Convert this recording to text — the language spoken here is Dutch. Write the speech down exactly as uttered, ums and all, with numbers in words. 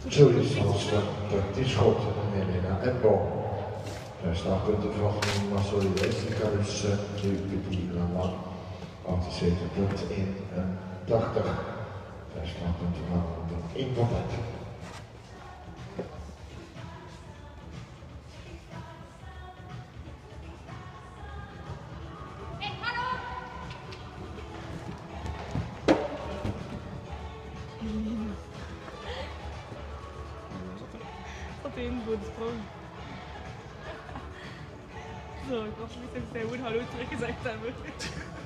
Zoiets als uh, Tischot, Helena en Bo. Daar staan punten van Marcel Jessica's Petit Lamar. achtenzeventig punten in tachtig. Daar staan punten van in Babet. Zat in voor de sprong. Zo, ik was niet eens hij moet hallo teruggezegd hebben.